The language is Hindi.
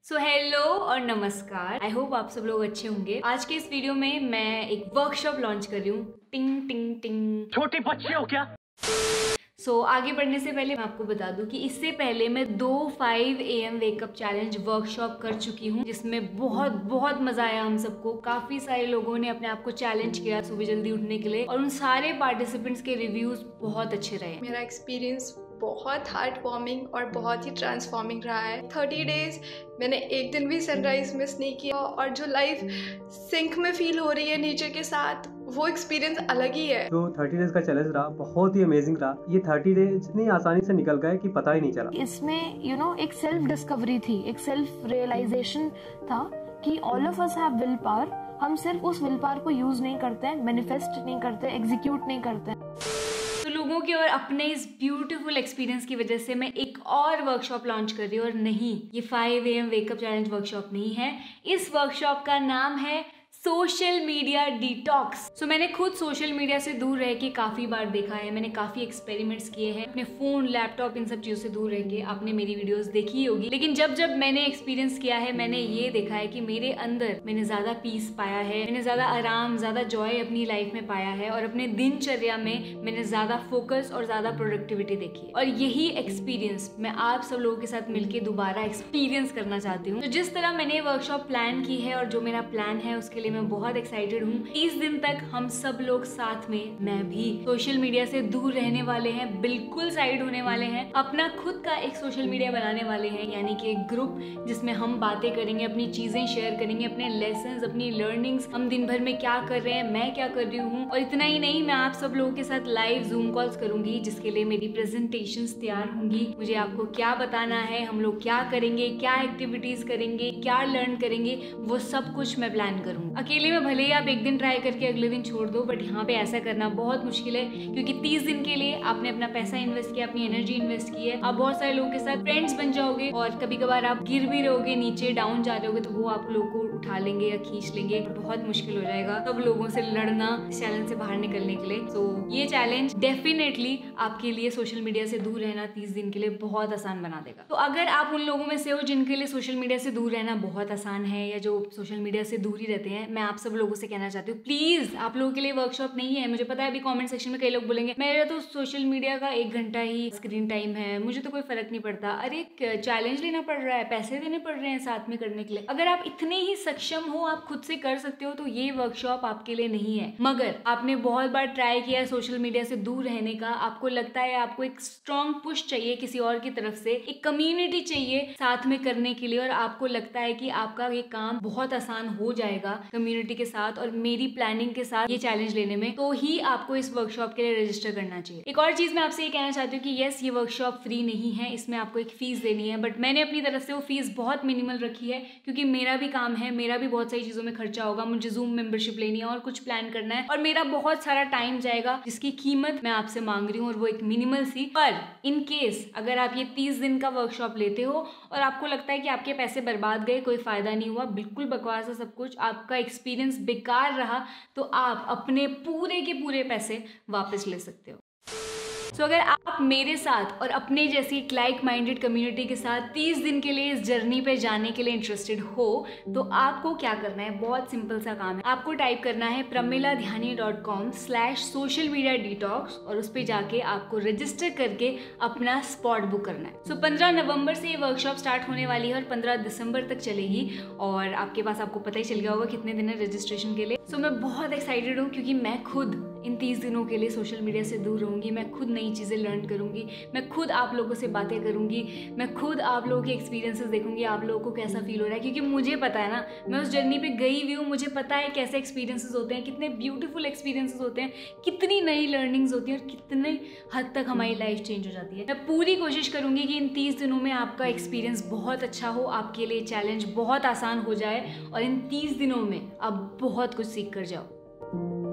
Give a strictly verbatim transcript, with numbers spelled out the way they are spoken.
सो so, हेलो और नमस्कार। आई होप आप सब लोग अच्छे होंगे। आज के इस वीडियो में मैं एक वर्कशॉप लॉन्च कर रही हूँ। टिंग टिंग टिंग। छोटी बच्ची हो क्या? सो so, आगे बढ़ने से पहले मैं आपको बता दूं कि इससे पहले मैं दो five A M wake up challenge workshop कर चुकी हूँ, जिसमें बहुत बहुत मजा आया हम सबको। काफी सारे लोगों ने अपने आप को चैलेंज किया सुबह जल्दी उठने के लिए, और उन सारे पार्टिसिपेंट्स के रिव्यूज बहुत अच्छे रहे। मेरा एक्सपीरियंस बहुत हार्ट वार्मिंग और बहुत ही ट्रांसफॉर्मिंग रहा है। थर्टी डेज मैंने एक दिन भी सनराइज मिस नहीं किया, और जो लाइफ सिंक में फील हो रही है नेचर के साथ, वो एक्सपीरियंस अलग ही है। जो थर्टी डेज का चैलेंज रहा बहुत ही अमेजिंग रहा। ये थर्टी डेज इतनी आसानी से निकल गए कि पता ही नहीं चला। इसमें यू नो एक सेल्फ डिस्कवरी थी, एक सेल्फ रियलाइजेशन था कि all of us have will power. हम सिर्फ उस विल पावर को यूज नहीं करते हैं, मैनिफेस्ट नहीं करते, एग्जीक्यूट नहीं करते हैं। तो लोगों के और अपने इस ब्यूटीफुल एक्सपीरियंस की वजह से मैं एक और वर्कशॉप लॉन्च कर रही हूँ, और नहीं, ये five A M wake up challenge workshop नहीं है। इस वर्कशॉप का नाम है सोशल मीडिया डिटॉक्स। सो मैंने खुद सोशल मीडिया से दूर रह के काफी बार देखा है, मैंने काफी एक्सपेरिमेंट्स किए हैं अपने फोन, लैपटॉप, इन सब चीजों से दूर रह के। आपने मेरी वीडियोस देखी ही होगी, लेकिन जब जब मैंने एक्सपीरियंस किया है, मैंने ये देखा है कि मेरे अंदर मैंने ज्यादा पीस पाया है, मैंने ज्यादा आराम, ज्यादा जॉय अपनी लाइफ में पाया है, और अपने दिनचर्या में मैंने ज्यादा फोकस और ज्यादा प्रोडक्टिविटी देखी है। और यही एक्सपीरियंस मैं आप सब लोगों के साथ मिलकर दोबारा एक्सपीरियंस करना चाहती हूँ। तो जिस तरह मैंने वर्कशॉप प्लान की है, और जो मेरा प्लान है, उसके लिए मैं बहुत एक्साइटेड हूँ। तीस दिन तक हम सब लोग साथ में, मैं भी, सोशल मीडिया से दूर रहने वाले हैं, बिल्कुल साइड होने वाले हैं, अपना खुद का एक सोशल मीडिया बनाने वाले हैं, यानी कि एक ग्रुप जिसमें हम बातें करेंगे, अपनी चीजें शेयर करेंगे, अपने लेसन्स, अपनी लर्निंग्स, हम दिन भर में क्या कर रहे हैं, मैं क्या कर रही हूँ। और इतना ही नहीं, मैं आप सब लोगों के साथ लाइव जूम कॉल्स करूंगी, जिसके लिए मेरी प्रेजेंटेशंस तैयार होंगी। मुझे आपको क्या बताना है, हम लोग क्या करेंगे, क्या एक्टिविटीज करेंगे, क्या लर्न करेंगे, वो सब कुछ मैं प्लान करूंगी। अकेले में भले ही आप एक दिन ट्राई करके अगले दिन छोड़ दो, बट यहाँ पे ऐसा करना बहुत मुश्किल है, क्योंकि तीस दिन के लिए आपने अपना पैसा इन्वेस्ट किया, अपनी एनर्जी इन्वेस्ट की है। आप बहुत सारे लोगों के साथ फ्रेंड्स बन जाओगे, और कभी कभार आप गिर भी रहोगे, नीचे डाउन जा रहोगे, तो वो आप लोगों को उठा लेंगे या खींच लेंगे, बहुत मुश्किल हो जाएगा सब लोगों से लड़ना इस चैलेंज से बाहर निकलने के लिए। तो ये चैलेंज डेफिनेटली आपके लिए सोशल मीडिया से दूर रहना तीस दिन के लिए बहुत आसान बना देगा। तो अगर आप उन लोगों में से हो जिनके लिए सोशल मीडिया से दूर रहना बहुत आसान है, या जो सोशल मीडिया से दूर ही रहते हैं, मैं आप सब लोगों से कहना चाहती हूँ, प्लीज आप लोगों के लिए वर्कशॉप नहीं है। मुझे पता है अभी कमेंट सेक्शन में कई लोग बोलेंगे मेरा तो सोशल मीडिया का एक घंटा ही स्क्रीन टाइम है, मुझे तो कोई फर्क नहीं पड़ता। अरे चैलेंज लेना पड़ रहा है, पैसे देने पड़ रहे हैं साथ में करने के लिए। अगर आप इतने ही सक्षम हो, आप खुद से कर सकते हो, तो ये वर्कशॉप आपके लिए नहीं है। मगर आपने बहुत बार ट्राई किया सोशल मीडिया से दूर रहने का, आपको लगता है आपको एक स्ट्रॉन्ग पुश चाहिए किसी और की तरफ से, एक कम्युनिटी चाहिए साथ में करने के लिए, और आपको लगता है कि आपका ये काम बहुत आसान हो जाएगा कम्युनिटी के साथ और मेरी प्लानिंग के साथ ये चैलेंज लेने में, तो ही आपको इस वर्कशॉप के लिए रजिस्टर करना चाहिए। एक और चीज मैं आपसे ये कहना चाहती हूँ कि यस, ये वर्कशॉप फ्री नहीं है, इसमें आपको एक फीस देनी है, बट मैंने अपनी तरफ से वो फीस बहुत मिनिमल रखी है, क्योंकि मेरा भी काम है, मेरा भी बहुत सारी चीजों में खर्चा होगा, मुझे जूम मेंबरशिप लेनी है और कुछ प्लान करना है, और मेरा बहुत सारा टाइम जाएगा, जिसकी कीमत मैं आपसे मांग रही हूँ, और वो एक मिनिमल सी। पर इन केस अगर आप ये तीस दिन का वर्कशॉप लेते हो और आपको लगता है कि आपके पैसे बर्बाद गए, कोई फायदा नहीं हुआ, बिल्कुल बकवास है सब कुछ, आपका एक्सपीरियंस बेकार रहा, तो आप अपने पूरे के पूरे पैसे वापस ले सकते हो। तो अगर आप मेरे साथ और अपने जैसी एक लाइक माइंडेड कम्युनिटी के साथ तीस दिन के लिए इस जर्नी पे जाने के लिए इंटरेस्टेड हो, तो आपको क्या करना है, बहुत सिंपल सा काम है। आपको टाइप करना है Pramiladhyani dot com slash social media detox, और उस पर जाके आपको रजिस्टर करके अपना स्पॉट बुक करना है। सो पंद्रह नवंबर से ये वर्कशॉप स्टार्ट होने वाली है, और पंद्रह दिसंबर तक चलेगी, और आपके पास आपको पता ही चल गया होगा कितने दिन है रजिस्ट्रेशन के लिए। सो so, मैं बहुत एक्साइटेड हूँ, क्योंकि मैं खुद इन तीस दिनों के लिए सोशल मीडिया से दूर रहूंगी, मैं खुद नई चीज़ें लर्न करूंगी, मैं खुद आप लोगों से बातें करूंगी, मैं खुद आप लोगों के एक्सपीरियंसेस देखूंगी, आप लोगों को कैसा फील हो रहा है, क्योंकि मुझे पता है ना, मैं उस जर्नी पे गई हुई हूँ, मुझे पता है कैसे एक्सपीरियंसेस होते हैं, कितने ब्यूटीफुल एक्सपीरियंसेस होते हैं, कितनी नई लर्निंग्स होती हैं, और कितने हद तक हमारी लाइफ चेंज हो जाती है। मैं पूरी कोशिश करूंगी कि इन तीस दिनों में आपका एक्सपीरियंस बहुत अच्छा हो, आपके लिए चैलेंज बहुत आसान हो जाए, और इन तीस दिनों में आप बहुत कुछ सीख कर जाओ।